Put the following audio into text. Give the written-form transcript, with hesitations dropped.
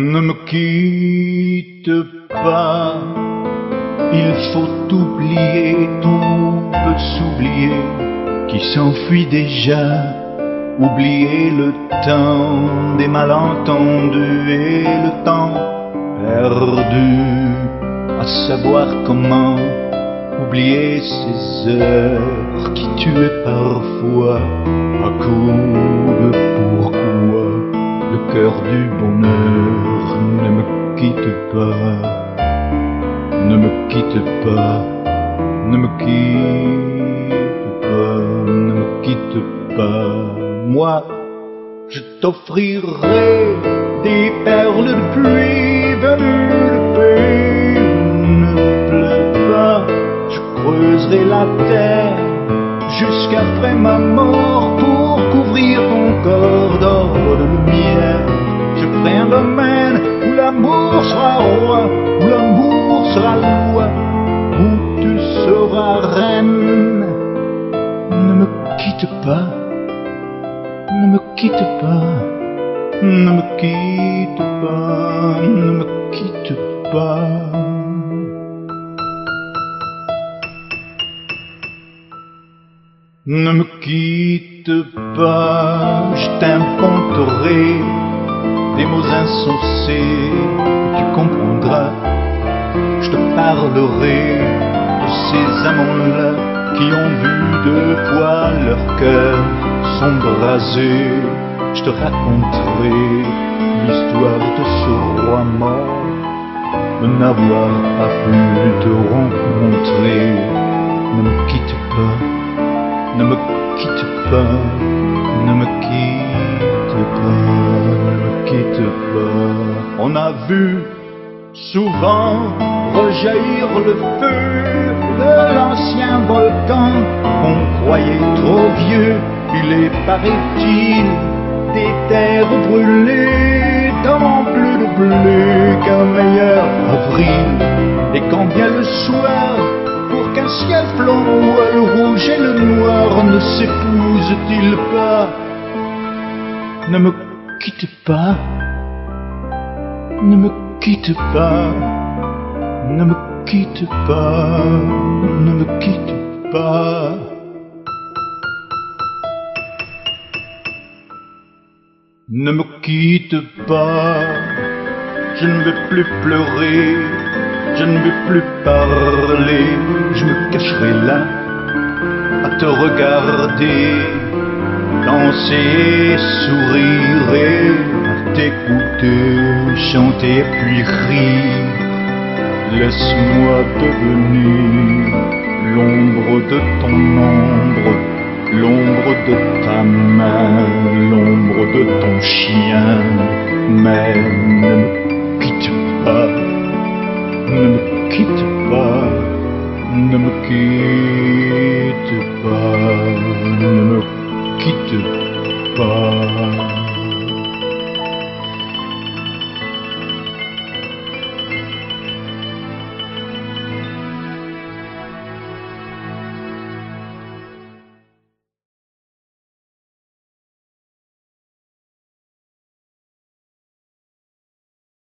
Ne me quitte pas, il faut oublier, tout peut s'oublier, qui s'enfuit déjà. Oublier le temps des malentendus et le temps perdu, à savoir comment oublier ces heures qui tuaient parfois à coup de pourquoi. Le cœur du bonheur ne me quitte pas, ne me quitte pas, ne me quitte pas, ne me quitte pas. Moi, je t'offrirai des perles de pluie venues de pays où ne pleut pas. Je creuserai la terre jusqu'après ma mort pour couvrir ton corps d'or de lumière. Je ferai un domaine où l'amour sera roi, où l'amour sera loi, où tu seras reine. Ne me quitte pas, ne me quitte pas, ne me quitte pas, ne me quitte pas. Ne me quitte pas, je t'inventerai des mots insensés que tu comprendras. Je te parlerai de ces amants-là qui ont vu deux fois leur cœur s'embraser. Je te raconterai l'histoire de ce roi mort, de n'avoir pas pu te rencontrer. Ne me quitte pas, ne me quitte pas, ne me quitte pas, ne me quitte pas. On a vu souvent rejaillir le feu de l'ancien volcan qu'on croyait trop vieux. Il est, paraît-il, des terres brûlées, temples de bleu qu'un meilleur avril. Et quand vient le soir, pour qu'un ciel flamboie, le rouge et le noir ne s'épousent-ils pas? Ne me quitte pas, ne me quitte pas, ne me quitte pas, ne me quitte pas. Ne me quitte pas, je ne veux plus pleurer, je ne veux plus parler, je me cacherai là à te regarder, danser, sourire et à t'écouter, chanter puis rire. Laisse-moi devenir l'ombre de ton ombre, l'ombre de ta main, l'ombre de ton chien. Mais ne me quitte pas, ne me quitte pas, ne me quitte pas, ne me